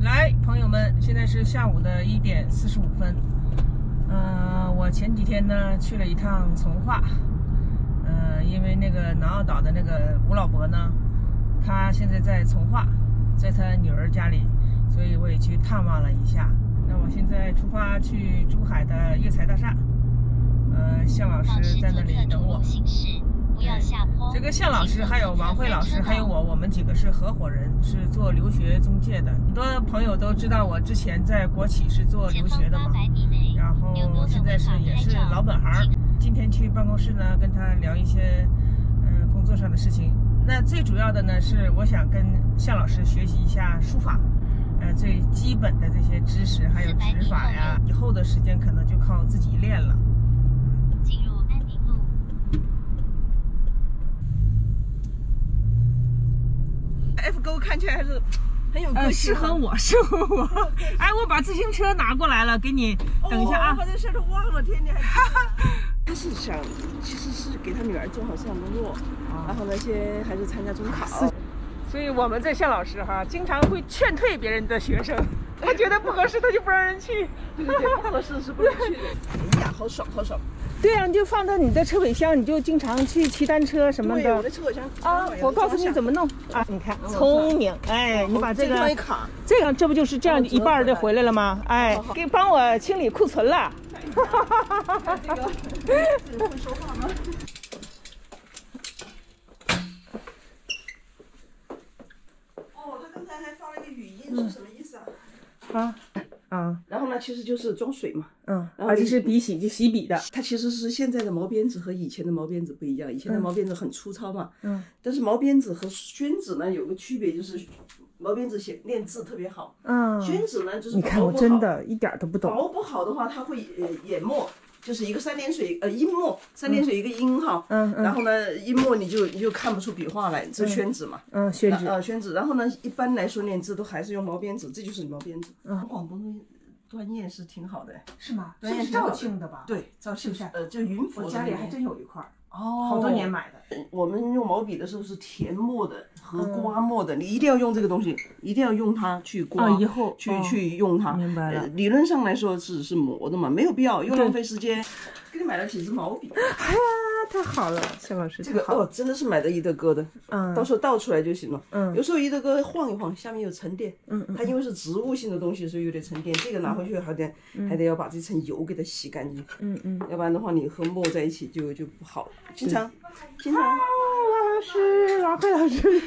来，朋友们，现在是下午的1点45分。我前几天呢去了一趟从化，因为那个南澳岛的那个吴老伯呢，他现在在从化，在他女儿家里，所以我也去探望了一下。那我现在出发去珠海的粤才大厦，向老师在那里等我。这个向老师还有王慧老师还有我们几个是合伙人，是做留学中介的。很多朋友都知道我之前在国企是做留学的嘛，然后现在也是老本行。今天去办公室呢，跟他聊一些工作上的事情。那最主要的呢是我想跟向老师学习一下书法，最基本的这些知识还有指法呀，以后的时间可能就靠自己练了。F 沟看起来还是很有个性，适合我。哎，我把自行车拿过来了，给你等一下啊。我这事都忘了，天天还。他是想，其实是给他女儿做好思想工作，然后呢，先还是参加中考。所以我们这向老师哈，经常会劝退别人的学生，他觉得不合适，他就不让人去。对，不合适是不能去的。哎呀，好爽，好爽。对啊，你就放到你的车尾箱，你就经常去骑单车什么的。对，我的车尾箱啊，我告诉你怎么弄啊！你看，聪明，哎，你把这个这样，这不就是这样一半就回来了吗？哎，帮我清理库存了。这个会说话吗？哦，他刚才还发了一个语音，是什么意思啊？然后呢，其实就是装水嘛，然后就是笔洗，就洗笔的。它其实是现在的毛边纸和以前的毛边纸不一样，以前的毛边纸很粗糙嘛，但是毛边纸和宣纸呢有个区别，就是毛边纸练字特别好，宣纸呢就是你看我真的一点都不懂，薄不好的话它会淹没。就是一个三点水，阴墨，三点水一个阴哈，然后呢，阴墨你就看不出笔画来，这宣纸嘛，宣纸，宣纸，然后呢，一般来说练字都还是用毛边纸，这就是毛边纸。广东的专业是挺好的，是吗？专业是肇庆的吧？对，肇庆是，就云浮。我家里还真有一块。哦，好多年买的。我们用毛笔的时候是填墨的和刮墨的，你一定要用这个东西，一定要用它去刮，以后去用它。明白了。理论上来说是磨的嘛，没有必要又浪费时间。给你买了几支毛笔。哎呀，太好了，向老师。这个真的是买的宜德哥的，到时候倒出来就行了。有时候宜德哥晃一晃，下面有沉淀。它因为是植物性的东西，所以有点沉淀。这个拿回去还得要把这层油给它洗干净。要不然的话，你和墨在一起就不好。经常，王老师，王慧老师，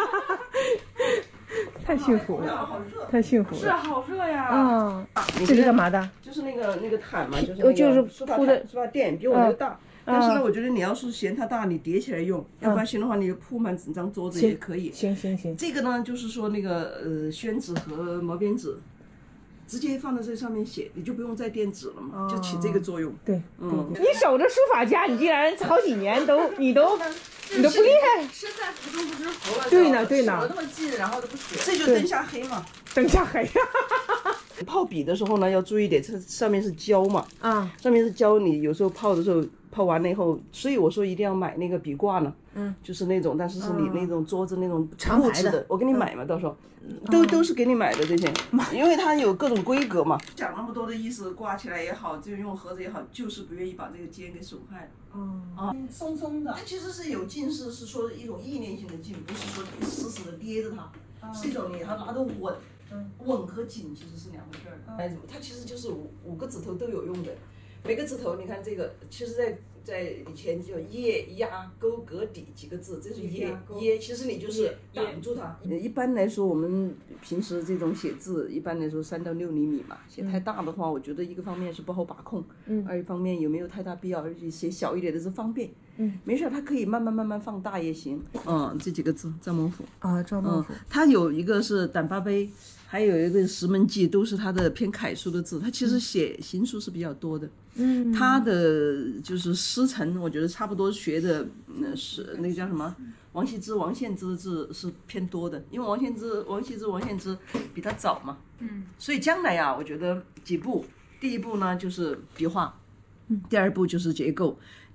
太幸福了，太幸福了。是啊，好热呀。这是干嘛的？就是那个毯嘛，就是铺的书法垫，比我那个大。但是呢，我觉得你要是嫌它大，你叠起来用；要不然行的话，你铺满整张桌子也可以。行。这个呢，就是说那个宣纸和毛边纸。直接放在这上面写，你就不用再垫纸了嘛，就起这个作用。对，你守着书法家，你竟然好几年你都不厉害。身在福中不知福了。对呢。守得那么近，然后都不写，这就灯下黑嘛。灯下黑。泡笔的时候呢，要注意点，这上面是胶嘛。上面是胶，你有时候泡的时候。泡完了以后，所以我说一定要买那个笔挂呢，就是那种，但是是你那种桌子那种长牌的，我给你买嘛，到时候都是给你买的这些，因为它有各种规格嘛。讲那么多的意思，挂起来也好，就用盒子也好，就是不愿意把这个尖给损坏了。松松的。它其实是有劲势，是说一种意念性的劲，不是说死死的捏着它，是一种你它拿得稳，稳和紧其实是两回事儿。它其实就是五个指头都有用的。每个指头，你看这个，其实在以前叫掖、压、勾、格、底几个字，这是掖，其实你就是挡住它。一般来说，我们平时这种写字，一般来说3到6厘米嘛，写太大的话，我觉得一个方面是不好把控，二一方面有没有太大必要，而且写小一点的是方便。没事，它可以慢慢放大也行。这几个字，赵孟俯啊，赵孟俯，它有一个是胆巴碑。还有一个石门记，都是他的偏楷书的字，他其实写行书是比较多的。他的就是师承，我觉得差不多学的，是那个叫什么王羲之、王献之的字是偏多的，因为王羲之比他早嘛。所以将来啊，我觉得几步，第一步呢就是笔画，第二步就是结构，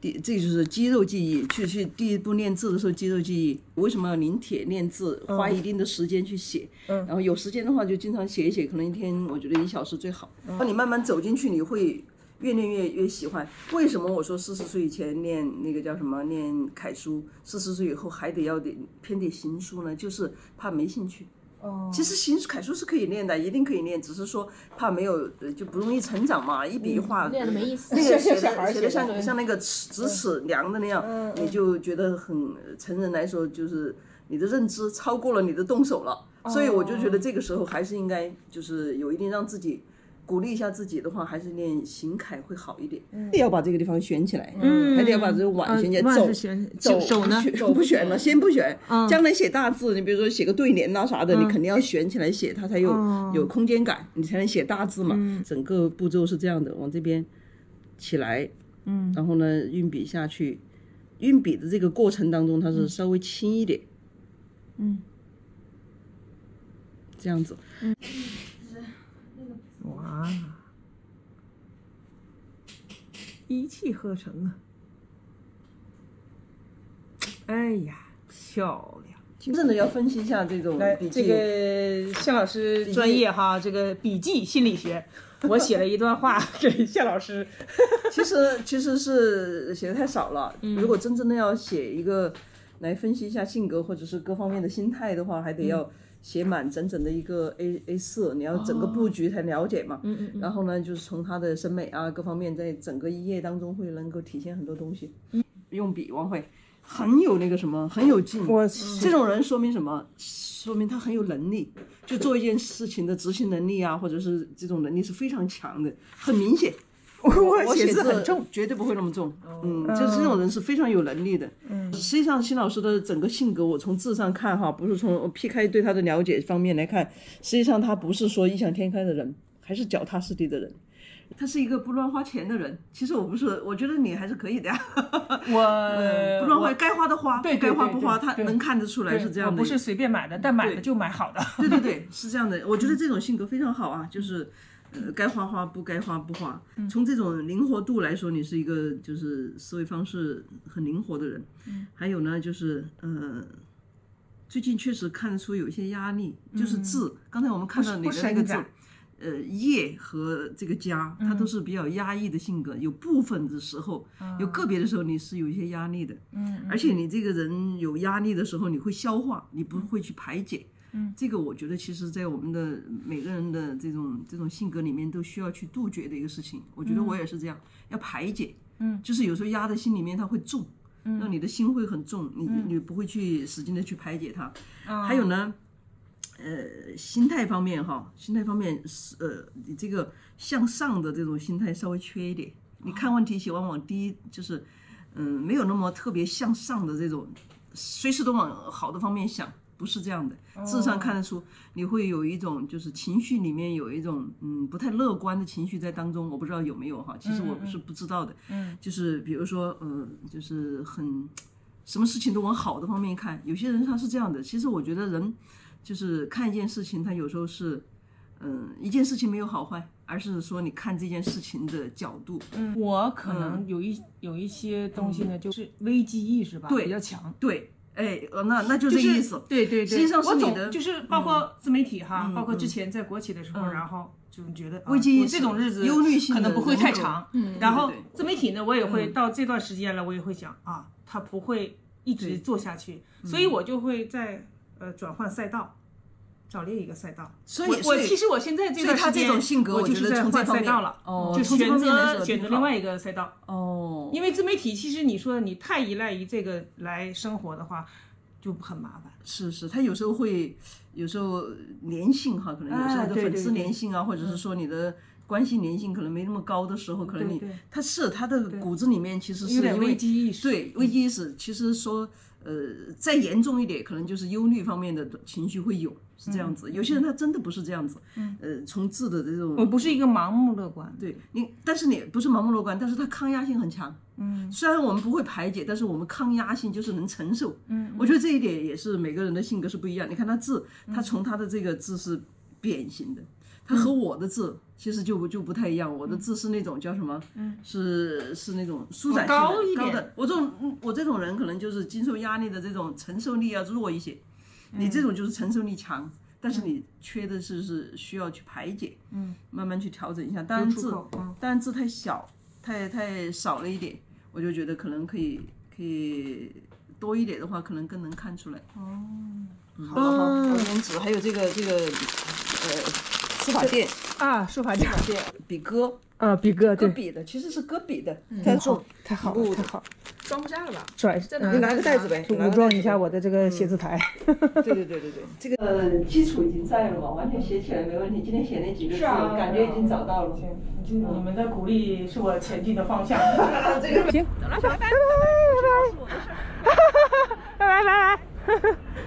这就是肌肉记忆。去第一步练字的时候，肌肉记忆为什么要临帖练字，花一定的时间去写。然后有时间的话就经常写一写，可能一天我觉得1小时最好。然后你慢慢走进去，你会越练越喜欢。为什么我说40岁以前练那个叫什么练楷书，40岁以后还得要偏点行书呢？就是怕没兴趣。其实楷书是可以练的，一定可以练，只是说怕没有就不容易成长嘛，一笔一画练的没意思， 那个写的像那个直尺量的那样，你就觉得很成人来说就是你的认知超过了你的动手了，所以我就觉得这个时候还是应该就是有一定让自己鼓励一下自己的话，还是练行楷会好一点。要把这个地方选起来，还得要把这个碗选起来。 手呢？ 手不选了，先不选。将来写大字，你比如说写个对联啊啥的，你肯定要选起来写，它才有空间感，你才能写大字嘛。整个步骤是这样的，往这边起来，然后呢运笔下去，运笔的这个过程当中，它是稍微轻一点，这样子。 哇，一气呵成啊！哎呀，漂亮！ 真的要分析一下这种笔记。 这个向老师专业哈，这个笔记心理学，我写了一段话给向老师。 其实是写的太少了。如果真正的要写一个来分析一下性格或者是各方面的心态的话，还得要写满整整的一个 A4， 你要整个布局才了解嘛。然后呢，就是从他的审美啊各方面，在整个一页当中会能够体现很多东西。用笔王慧很有那个什么，很有劲。这种人说明什么？说明他很有能力，就做一件事情的执行能力啊，或者是这种能力是非常强的，很明显。我写字很重，绝对不会那么重。就是这种人是非常有能力的。实际上，辛老师的整个性格，我从字上看哈，不是从撇开对他的了解方面来看，实际上他不是说异想天开的人，还是脚踏实地的人。他是一个不乱花钱的人。其实我不是，我觉得你还是可以的呀。我不乱花，该花的花， 对， 该花不花，他能看得出来是这样的。 我不是随便买的，但买的就买好的。 对，是这样的。我觉得这种性格非常好啊，就是。该花花，不该花不花。从这种灵活度来说，你是一个就是思维方式很灵活的人。还有呢，就是最近确实看得出有一些压力，就是字。刚才我们看到你的那个字，业和这个家，它都是比较压抑的性格。有部分的时候，有个别的时候你是有一些压力的。而且你这个人有压力的时候，你会消化，你不会去排解。这个我觉得其实在我们的每个人的这种性格里面都需要去杜绝的一个事情。我觉得我也是这样，要排解。就是有时候压在心里面它会重，让你的心会很重，你不会去使劲的去排解它。还有呢，心态方面哈，心态方面你这个向上的这种心态稍微缺一点。你看问题往往第一就是没有那么特别向上的这种，随时都往好的方面想。不是这样的，字上看得出你会有一种就是情绪里面有一种不太乐观的情绪在当中，我不知道有没有哈，其实我是不知道的。就是比如说就是很什么事情都往好的方面看，有些人他是这样的。其实我觉得人就是看一件事情，他有时候是一件事情没有好坏，而是说你看这件事情的角度。 我可能有一些东西呢，就是危机意识吧，比较强。 对。那就这意思。对，实际上是你的， 就是包括自媒体哈，包括之前在国企的时候，然后就觉得危机这种日子忧虑性可能不会太长。然后自媒体呢，我也会到这段时间了，我也会想啊，它不会一直做下去，所以我就会在转换赛道。找另一个赛道， 所以其实我现在这段时间， 他这种性格， 我就是在换赛道了，就选择另外一个赛道。因为自媒体，其实你说你太依赖于这个来生活的话，就很麻烦。 是，他有时候粘性哈，可能有时候的粉丝粘性啊，或者是说你的关系粘性可能没那么高的时候，可能他的骨子里面其实是有点危机意识。 对，危机意识，其实说再严重一点，可能就是忧虑方面的情绪会有。是这样子，有些人他真的不是这样子。从字的这种， 我不是一个盲目乐观。 对但是你不是盲目乐观，但是他抗压性很强。虽然我们不会排解，但是我们抗压性就是能承受。我觉得这一点也是每个人的性格是不一样。你看他字，他从他的这个字是扁形的。它和我的字其实就不太一样，我的字是那种叫什么？是那种舒展性的高一点。 高的。我这种人可能就是经受压力的这种承受力要弱一些，你这种就是承受力强，但是你缺的是需要去排解，慢慢去调整一下。当然字太小，太少了一点，我就觉得可能可以多一点的话，可能更能看出来。好，颜纸还有这个书法垫啊，书法垫， 笔搁啊，笔搁对， 搁笔的，其实是搁笔的， 太好，太好， 装不下了吧？ 你拿个袋子呗， 武装一下我的这个写字台。 对，这个基础已经在了嘛，完全写起来没问题。今天写那几个字，感觉已经找到了。 你们的鼓励是我前进的方向。 这个行， 走了，拜拜， 拜拜。